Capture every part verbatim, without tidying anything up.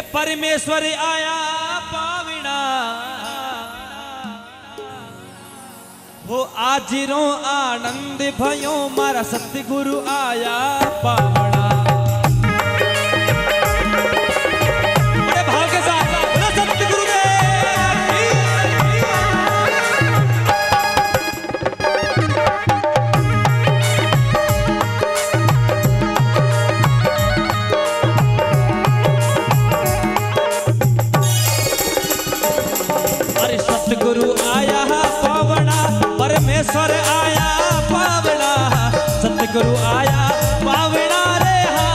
परमेश्वर आया पावना वो आजिरो आनंद भयो मारा सतगुरु आया पावना। बड़े भाव के साथ बोलो सतगुरु सतगुरु आया पावना परमेश्वर आया पावना सतगुरु आया पावना रे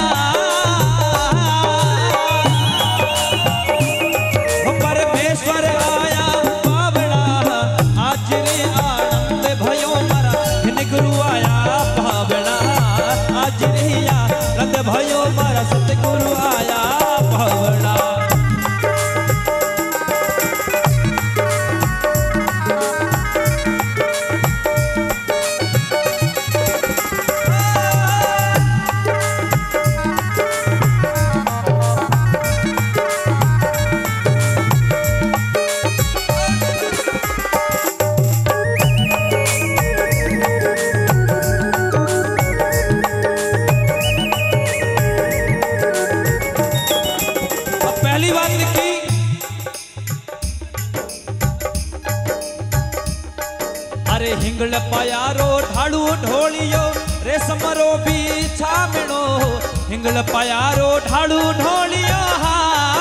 परमेश्वर आया पावना आज रे आनंद भयो मारा गुरु आया पावना आज रे आनंद भयो मारा सतगुरु आया पावना। अरे हिंगल पायारो ढाड़ू ढोलियो रेशम रो भी छामणो हिंगल पायारो ढाड़ू ढोलियो हा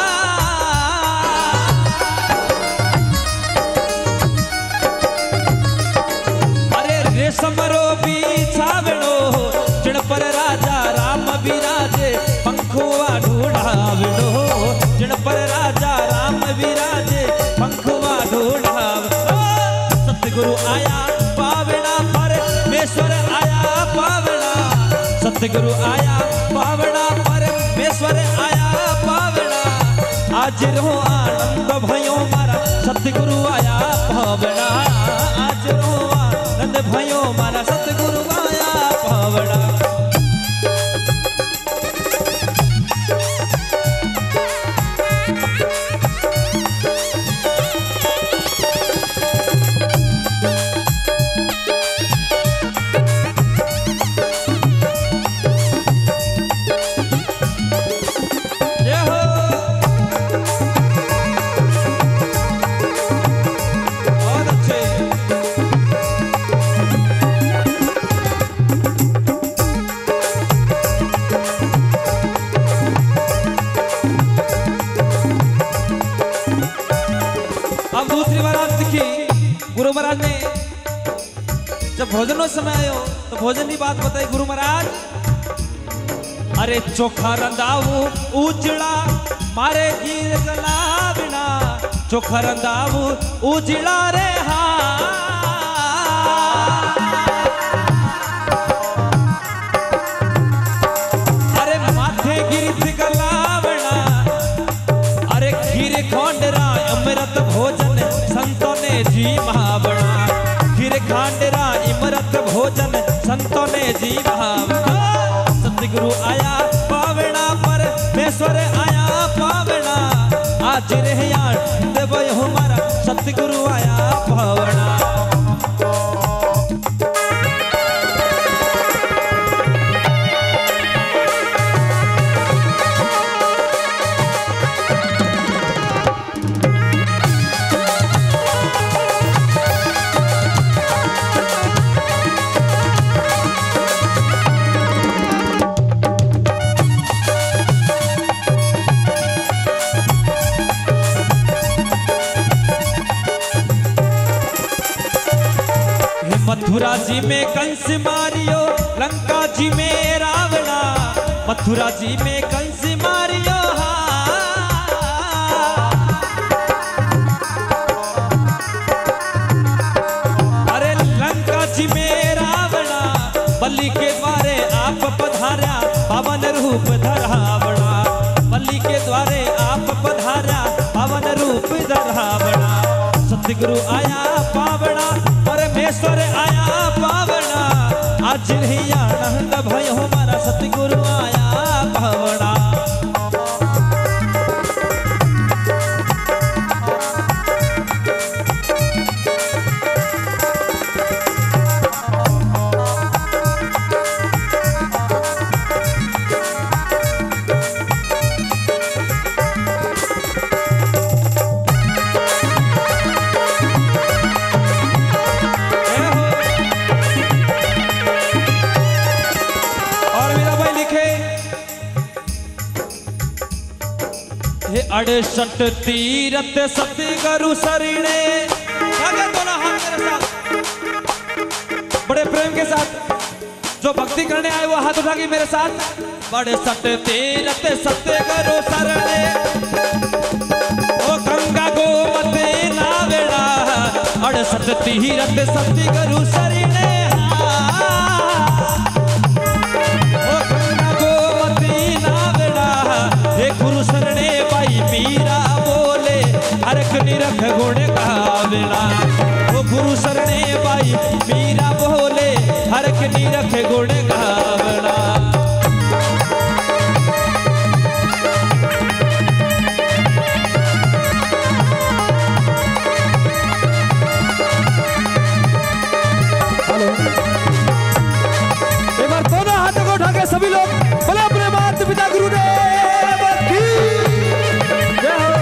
अरे रेशम रो भी छामणो जिन पर राजा राम विराजे पंखुआ ढूंढावणो जिन पर राजा राम विराजे पंखुआ ढूंढाव सतगुरु आया पावना परमेश्वर आया पावना सतगुरु आया पावना परमेश्वर आया पावना आज रो आनंद भयो मारा सतगुरु आया पावना आज रो आनंद भयो मारा सतगुरु आया पावना। अब दूसरी बार आप देखिए गुरु महाराज ने जब भोजन समय आयो तो भोजन की बात बताई गुरु महाराज। अरे चोखा रंधाऊ उजड़ा मारे गिर गलावना चोखा रंधाऊ उजड़ा रे हा अरे माथे गिर गलावना अरे खीर खोंडरा अमृत भोजन संतों ने जी महावना खीर खांडरा इमरत भोजन संतों ने जी महावना सतगुरु आया पावना परमेश्वर आया पावना आज रे आनंद भयो मारा सतगुरु आया पावना। मथुरा जी में कंस मारियो लंका जी में रावणा मथुरा जी में कंस मारियो हा अरे लंका जी में रावणा बलि के द्वारे आप पधारा पावन रूप धरावणा बलि के द्वारे आप पधारा पावन रूप धरावणा सतगुरु आया पावना परमेश्वर आया पावना आज रे आनंद भयो मारा सतगुरु आया पावना। अड़सठ तीरथ सतगुरु शरणे। आगे दोनों हाथ मेरे साथ बड़े प्रेम के साथ, जो भक्ति करने आए वो हाथ उठा के मेरे साथ। अड़सठ तीरथ सतगुरु शरणे, ओ गंगा गोमती नावेड़ा, अड़सठ तीरथ सतगुरु शरणे। ओ गंगा गोमती नावेड़ा, हे गुरु शरणे भाई पीरा बोले, हरक निरख गुण गावेड़ा। ओ गुरु शरणे भाई पीरा बोले, हरक निरख गुण गावेड़ा। एक बार दोनों हाथों को उठा के सभी लोग बोले अपने माता पिता गुरुदेव की जय हो।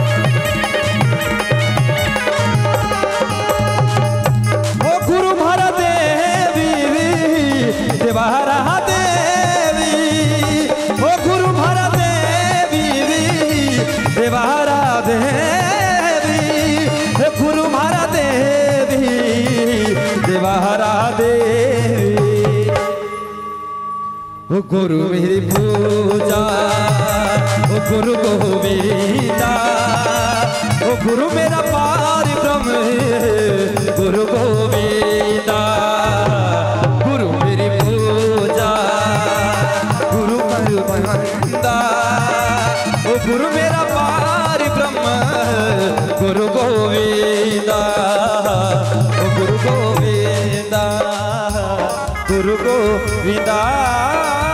ओ गुरु महारा देवी देवारा देवी, ओ गुरु महारा देवी देवारा देवी, हे गुरु महारा देवी देवारा देवी। ओ गुरु मेरी पूजा, ओ गुरु गोविंदा, ओ गुरु मेरा पार ब्रह्म, गुरु गोविंदा। गुरु मेरी पूजा, गुरु गोविंदा, ओ गुरु मेरा पार ब्रह्म, गुरु गोविंदा, ओ गुरु गोविंदा, गुरु गोविंदा।